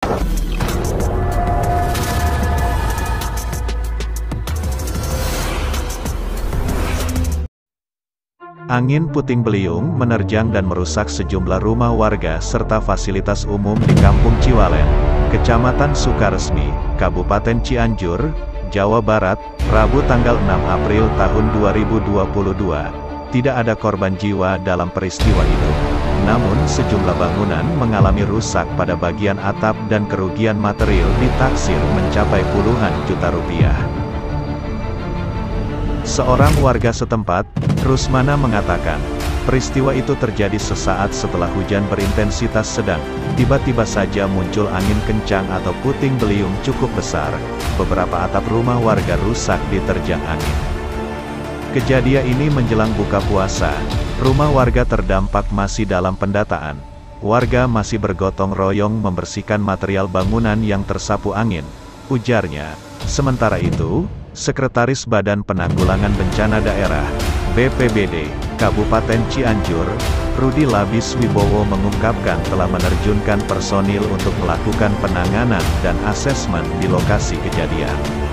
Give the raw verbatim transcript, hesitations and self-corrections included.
Angin puting beliung menerjang dan merusak sejumlah rumah warga serta fasilitas umum di Kampung Ciwalen, Kecamatan Sukaresmi, Kabupaten Cianjur, Jawa Barat, Rabu tanggal enam April tahun dua ribu dua puluh dua. Tidak ada korban jiwa dalam peristiwa itu. Namun sejumlah bangunan mengalami rusak pada bagian atap dan kerugian material ditaksir mencapai puluhan juta rupiah. Seorang warga setempat, Rusmana mengatakan, peristiwa itu terjadi sesaat setelah hujan berintensitas sedang. Tiba-tiba saja muncul angin kencang atau puting beliung cukup besar. Beberapa atap rumah warga rusak diterjang angin. Kejadian ini menjelang buka puasa. Rumah warga terdampak masih dalam pendataan. Warga masih bergotong royong membersihkan material bangunan yang tersapu angin, ujarnya. Sementara itu, Sekretaris Badan Penanggulangan Bencana Daerah, B P B D, Kabupaten Cianjur, Rudi Labis Wibowo mengungkapkan telah menerjunkan personil untuk melakukan penanganan dan asesmen di lokasi kejadian.